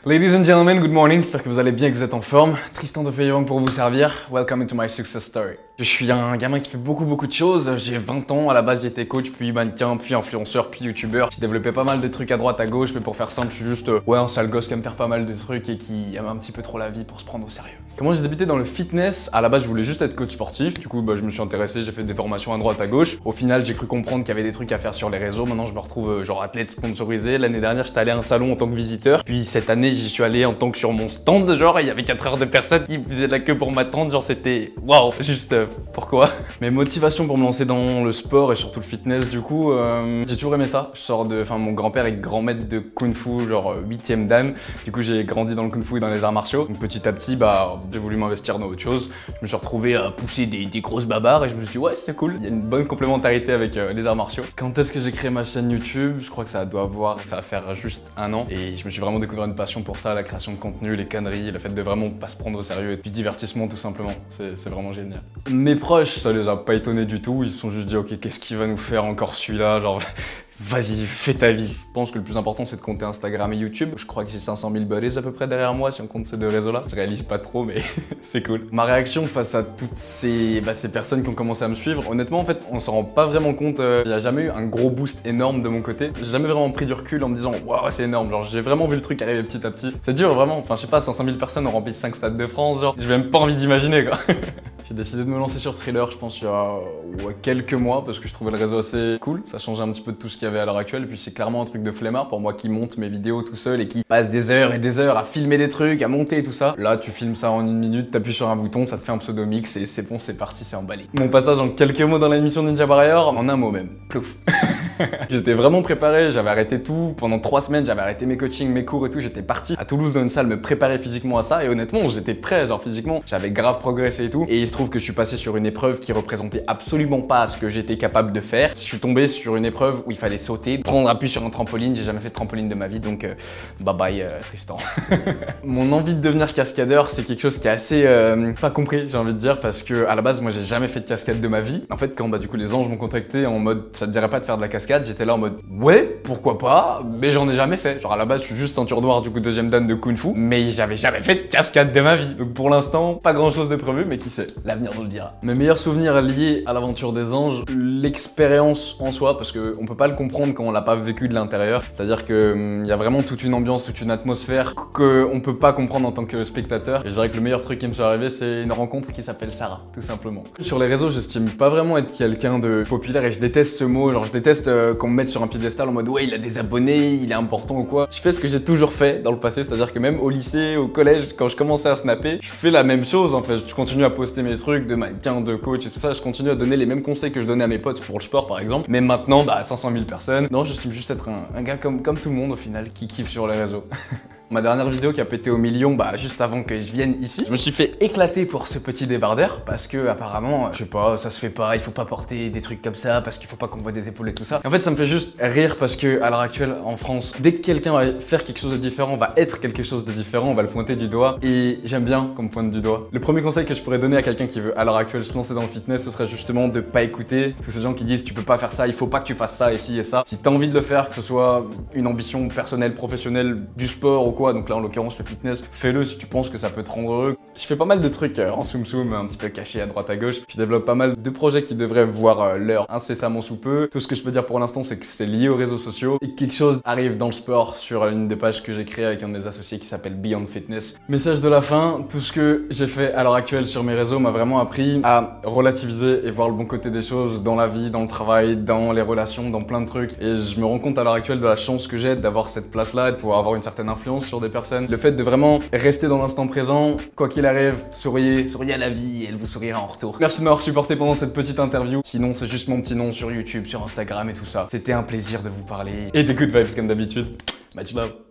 Ladies and gentlemen, good morning, j'espère que vous allez bien, que vous êtes en forme. Tristan de Feuillon pour vous servir. Welcome to my success story. Je suis un gamin qui fait beaucoup de choses. J'ai 20 ans, à la base j'étais coach, puis mannequin, puis influenceur, puis youtubeur. J'ai développé pas mal de trucs à droite, à gauche, mais pour faire simple, je suis juste un sale gosse qui aime faire pas mal de trucs et qui aime un petit peu trop la vie pour se prendre au sérieux. Comment j'ai débuté dans le fitness? À la base je voulais juste être coach sportif, du coup je me suis intéressé, j'ai fait des formations à droite, à gauche. Au final j'ai cru comprendre qu'il y avait des trucs à faire sur les réseaux. Maintenant je me retrouve genre athlète sponsorisé. L'année dernière j'étais allé à un salon en tant que visiteur, puis cette année j'y suis allé en tant que sur mon stand, genre il y avait 4 heures de personnes qui faisaient de la queue pour m'attendre, genre c'était waouh, juste pourquoi? Mes motivations pour me lancer dans le sport et surtout le fitness, du coup, j'ai toujours aimé ça. Je sors de, mon grand-père est grand maître de Kung Fu, genre 8e dan. Du coup, j'ai grandi dans le Kung Fu et dans les arts martiaux. Donc petit à petit, j'ai voulu m'investir dans autre chose. Je me suis retrouvé à pousser des grosses babarres et je me suis dit, ouais, c'est cool. Il y a une bonne complémentarité avec les arts martiaux. Quand est-ce que j'ai créé ma chaîne YouTube? Je crois que ça va faire juste 1 an. Et je me suis vraiment découvert une passion pour ça, la création de contenu, les conneries, le fait de vraiment pas se prendre au sérieux et du divertissement tout simplement. C'est vraiment génial. Mes proches, ça les a pas étonnés du tout, ils se sont juste dit ok, qu'est-ce qu'il va nous faire encore celui-là, genre vas-y, fais ta vie. Je pense que le plus important c'est de compter Instagram et YouTube. Je crois que j'ai 500 000 buddies à peu près derrière moi si on compte ces 2 réseaux là. Je réalise pas trop mais c'est cool. Ma réaction face à toutes ces personnes qui ont commencé à me suivre, honnêtement en fait on s'en rend pas vraiment compte. Il n'y a jamais eu un gros boost énorme de mon côté. J'ai jamais vraiment pris du recul en me disant waouh c'est énorme, genre j'ai vraiment vu le truc arriver petit à petit. C'est dur vraiment, enfin je sais pas, 500 000 personnes ont rempli 5 stades de France, genre j'ai même pas envie d'imaginer quoi. J'ai décidé de me lancer sur Thriller, je pense il y a quelques mois parce que je trouvais le réseau assez cool. Ça changeait un petit peu de tout ce qu'il y avait à l'heure actuelle et puis c'est clairement un truc de flemmard pour moi qui monte mes vidéos tout seul et qui passe des heures et des heures à filmer des trucs, à monter tout ça. Là tu filmes ça en 1 minute, t'appuies sur un bouton, ça te fait un pseudo mix et c'est bon, c'est parti, c'est emballé. Mon passage en quelques mots dans l'émission Ninja Warrior, en un mot même, plouf. J'étais vraiment préparé, j'avais arrêté tout. Pendant 3 semaines, j'avais arrêté mes coachings, mes cours et tout. J'étais parti à Toulouse dans une salle me préparer physiquement à ça. Et honnêtement, j'étais prêt, genre physiquement. J'avais grave progressé et tout. Et il se trouve que je suis passé sur une épreuve qui représentait absolument pas ce que j'étais capable de faire. Je suis tombé sur une épreuve où il fallait sauter, prendre appui sur un trampoline. J'ai jamais fait de trampoline de ma vie, donc bye bye Tristan. Mon envie de devenir cascadeur, c'est quelque chose qui est assez pas compris, j'ai envie de dire, parce que à la base, moi, j'ai jamais fait de cascade de ma vie. En fait, quand du coup les anges m'ont contacté en mode, ça te dirait pas de faire de la cascade, j'étais là en mode ouais, pourquoi pas, mais j'en ai jamais fait. Genre à la base, je suis juste ceinture noire du coup 2e dan de Kung Fu, mais j'avais jamais fait de cascade de ma vie. Donc pour l'instant, pas grand chose de prévu, mais qui sait, l'avenir nous le dira. Mes meilleurs souvenirs liés à l'aventure des anges, l'expérience en soi, parce qu'on peut pas le comprendre quand on l'a pas vécu de l'intérieur. C'est-à-dire que y a vraiment toute une ambiance, toute une atmosphère qu'on peut pas comprendre en tant que spectateur. Et je dirais que le meilleur truc qui me soit arrivé, c'est une rencontre qui s'appelle Sarah, tout simplement. Sur les réseaux, j'estime pas vraiment être quelqu'un de populaire et je déteste ce mot, genre je déteste qu'on me mette sur un piédestal en mode ouais il a des abonnés, il est important ou quoi. Je fais ce que j'ai toujours fait dans le passé, c'est-à-dire que même au lycée, au collège, quand je commençais à snapper, je fais la même chose en fait. Je continue à poster mes trucs de mannequin, de coach et tout ça, je continue à donner les mêmes conseils que je donnais à mes potes pour le sport par exemple. Mais maintenant, 500 000 personnes. Non, j'estime juste être un gars comme tout le monde au final, qui kiffe sur les réseaux. Ma dernière vidéo qui a pété au million, juste avant que je vienne ici, je me suis fait éclater pour ce petit débardeur parce que apparemment, je sais pas, ça se fait pas, il faut pas porter des trucs comme ça parce qu'il faut pas qu'on voit des épaules et tout ça. En fait, ça me fait juste rire parce que à l'heure actuelle en France, dès que quelqu'un va faire quelque chose de différent, va être quelque chose de différent, on va le pointer du doigt et j'aime bien qu'on me pointe du doigt. Le premier conseil que je pourrais donner à quelqu'un qui veut à l'heure actuelle se lancer dans le fitness, ce serait justement de pas écouter tous ces gens qui disent tu peux pas faire ça, il faut pas que tu fasses ça ici et ça. Si t'as envie de le faire, que ce soit une ambition personnelle, professionnelle, du sport ou quoi, donc là en l'occurrence le fitness, fais-le si tu penses que ça peut te rendre heureux. Je fais pas mal de trucs en soum-soum, un petit peu cachés à droite à gauche. Je développe pas mal de projets qui devraient voir l'heure incessamment sous peu. Tout ce que je peux dire pour l'instant, c'est que c'est lié aux réseaux sociaux et quelque chose arrive dans le sport sur une des pages que j'ai créées avec un de mes associés qui s'appelle Beyond Fitness. Message de la fin, tout ce que j'ai fait à l'heure actuelle sur mes réseaux m'a vraiment appris à relativiser et voir le bon côté des choses dans la vie, dans le travail, dans les relations, dans plein de trucs. Et je me rends compte à l'heure actuelle de la chance que j'ai d'avoir cette place-là et de pouvoir avoir une certaine influence sur des personnes. Le fait de vraiment rester dans l'instant présent, quoi qu'il arrive, souriez à la vie et elle vous sourira en retour. Merci de m'avoir supporté pendant cette petite interview. Sinon, c'est juste mon petit nom sur YouTube, sur Instagram et tout ça. C'était un plaisir de vous parler et des good vibes comme d'habitude. Much love.